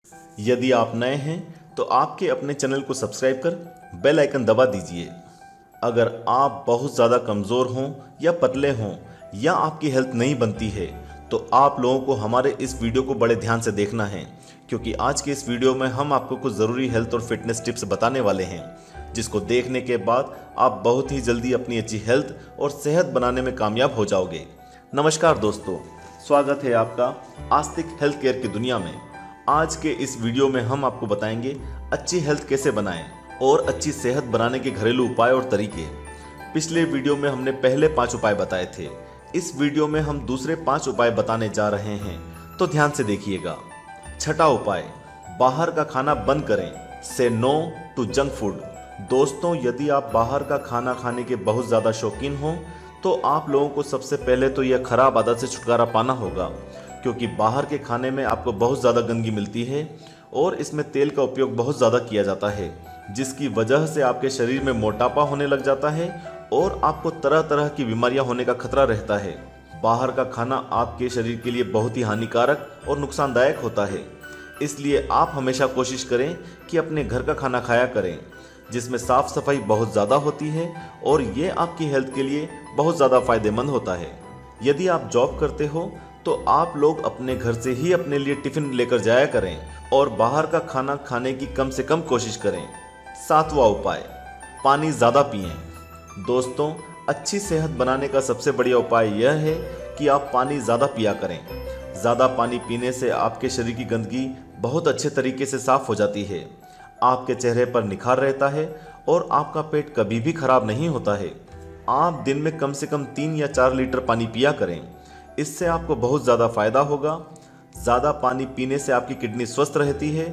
यदि आप नए हैं तो आपके अपने चैनल को सब्सक्राइब कर बेल आइकन दबा दीजिए। अगर आप बहुत ज़्यादा कमज़ोर हों या पतले हों या आपकी हेल्थ नहीं बनती है तो आप लोगों को हमारे इस वीडियो को बड़े ध्यान से देखना है, क्योंकि आज के इस वीडियो में हम आपको कुछ ज़रूरी हेल्थ और फिटनेस टिप्स बताने वाले हैं, जिसको देखने के बाद आप बहुत ही जल्दी अपनी अच्छी हेल्थ और सेहत बनाने में कामयाब हो जाओगे। नमस्कार दोस्तों, स्वागत है आपका आस्तिक हेल्थ केयर की दुनिया में। आज के इस वीडियो में हम आपको बताएंगे अच्छी हेल्थ कैसे बनाएं और अच्छी सेहत बनाने के घरेलू उपाय और तरीके। पिछले वीडियो में हमने पहले 5 उपाय बताए थे। इस वीडियो में हम दूसरे 5 उपाय बताने जा रहे हैं, तो ध्यान से देखिएगा। छठा उपाय, बाहर का खाना बंद करें। से नो टू जंक फूड। दोस्तों, यदि आप बाहर का खाना खाने के बहुत ज़्यादा शौकीन हों तो आप लोगों को सबसे पहले तो यह खराब आदत से छुटकारा पाना होगा, क्योंकि बाहर के खाने में आपको बहुत ज़्यादा गंदगी मिलती है और इसमें तेल का उपयोग बहुत ज़्यादा किया जाता है, जिसकी वजह से आपके शरीर में मोटापा होने लग जाता है और आपको तरह तरह की बीमारियां होने का खतरा रहता है। बाहर का खाना आपके शरीर के लिए बहुत ही हानिकारक और नुकसानदायक होता है, इसलिए आप हमेशा कोशिश करें कि अपने घर का खाना खाया करें, जिसमें साफ सफाई बहुत ज़्यादा होती है और ये आपकी हेल्थ के लिए बहुत ज़्यादा फायदेमंद होता है। यदि आप जॉब करते हो तो आप लोग अपने घर से ही अपने लिए टिफिन लेकर जाया करें और बाहर का खाना खाने की कम से कम कोशिश करें। सातवां उपाय, पानी ज़्यादा पिएं। दोस्तों, अच्छी सेहत बनाने का सबसे बढ़िया उपाय यह है कि आप पानी ज़्यादा पिया करें। ज़्यादा पानी पीने से आपके शरीर की गंदगी बहुत अच्छे तरीके से साफ हो जाती है, आपके चेहरे पर निखार रहता है और आपका पेट कभी भी खराब नहीं होता है। आप दिन में कम से कम 3 या 4 लीटर पानी पिया करें, इससे आपको बहुत ज़्यादा फायदा होगा। ज़्यादा पानी पीने से आपकी किडनी स्वस्थ रहती है,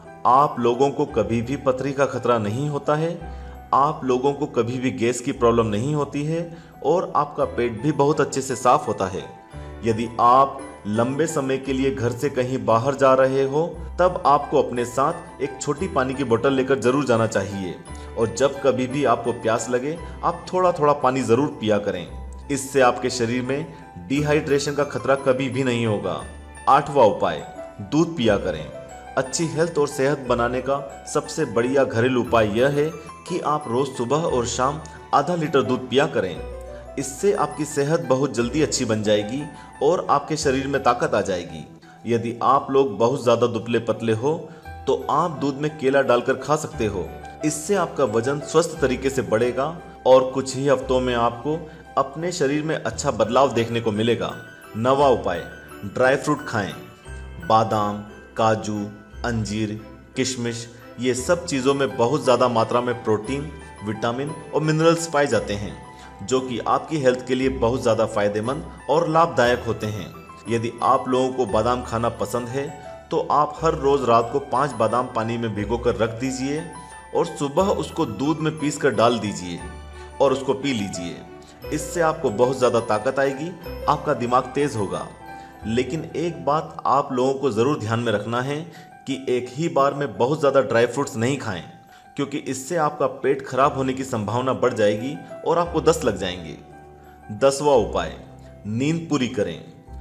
आप लोगों को कभी भी पथरी का खतरा नहीं होता है, आप लोगों को कभी भी गैस की प्रॉब्लम नहीं होती है और आपका पेट भी बहुत अच्छे से साफ होता है। यदि आप लंबे समय के लिए घर से कहीं बाहर जा रहे हो तब आपको अपने साथ एक छोटी पानी की बोतल लेकर जरूर जाना चाहिए और जब कभी भी आपको प्यास लगे आप थोड़ा थोड़ा पानी जरूर पिया करें। इससे आपके शरीर में डिहाइड्रेशन का खतरा कभी भी नहीं होगा। आठवां उपाय, दूध पिया करें। अच्छी हेल्थ और सेहत बनाने का सबसे बढ़िया घरेलू उपाय यह है कि आप रोज सुबह और शाम आधा लीटर दूध पिया करें। इससे आपकी सेहत बहुत जल्दी अच्छी बन जाएगी और आपके शरीर में ताकत आ जाएगी। यदि आप लोग बहुत ज़्यादा दुबले पतले हो तो आप दूध में केला डालकर खा सकते हो। इससे आपका वजन स्वस्थ तरीके से बढ़ेगा और कुछ ही हफ्तों में आपको अपने शरीर में अच्छा बदलाव देखने को मिलेगा। नवा उपाय, ड्राई फ्रूट खाएं। बादाम, काजू, अंजीर, किशमिश, ये सब चीज़ों में बहुत ज़्यादा मात्रा में प्रोटीन, विटामिन और मिनरल्स पाए जाते हैं, जो कि आपकी हेल्थ के लिए बहुत ज़्यादा फायदेमंद और लाभदायक होते हैं। यदि आप लोगों को बादाम खाना पसंद है तो आप हर रोज़ रात को 5 बादाम पानी में भिगोकर रख दीजिए और सुबह उसको दूध में पीसकर डाल दीजिए और उसको पी लीजिए। इससे आपको बहुत ज़्यादा ताकत आएगी, आपका दिमाग तेज़ होगा। लेकिन एक बात आप लोगों को ज़रूर ध्यान में रखना है कि एक ही बार में बहुत ज़्यादा ड्राई फ्रूट्स नहीं खाएं, क्योंकि इससे आपका पेट खराब होने की संभावना बढ़ जाएगी और आपको दस्त लग जाएंगे। 10वां उपाय, नींद पूरी करें।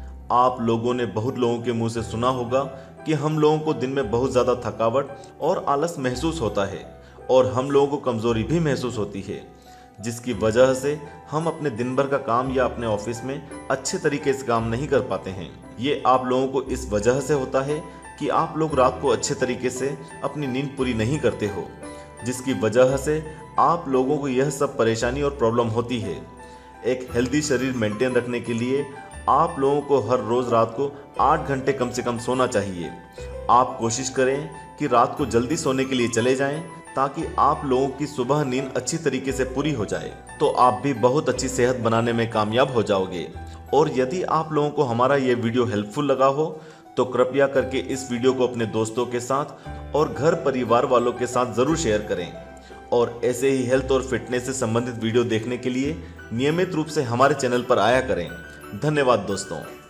आप लोगों ने बहुत लोगों के मुंह से सुना होगा कि हम लोगों को दिन में बहुत ज़्यादा थकावट और आलस महसूस होता है और हम लोगों को कमज़ोरी भी महसूस होती है, जिसकी वजह से हम अपने दिन भर का काम या अपने ऑफिस में अच्छे तरीके से काम नहीं कर पाते हैं। ये आप लोगों को इस वजह से होता है कि आप लोग रात को अच्छे तरीके से अपनी नींद पूरी नहीं करते हो, जिसकी वजह से आप लोगों को यह सब परेशानी और प्रॉब्लम होती है। एक हेल्दी शरीर मेंटेन रखने के लिए आप लोगों को हर रोज़ रात को 8 घंटे कम से कम सोना चाहिए। आप कोशिश करें कि रात को जल्दी सोने के लिए चले जाएं, ताकि आप लोगों की सुबह नींद अच्छी तरीके से पूरी हो जाए, तो आप भी बहुत अच्छी सेहत बनाने में कामयाब हो जाओगे। और यदि आप लोगों को हमारा ये वीडियो हेल्पफुल लगा हो तो कृपया करके इस वीडियो को अपने दोस्तों के साथ और घर परिवार वालों के साथ ज़रूर शेयर करें। और ऐसे ही हेल्थ और फिटनेस से संबंधित वीडियो देखने के लिए नियमित रूप से हमारे चैनल पर आया करें। धन्यवाद दोस्तों।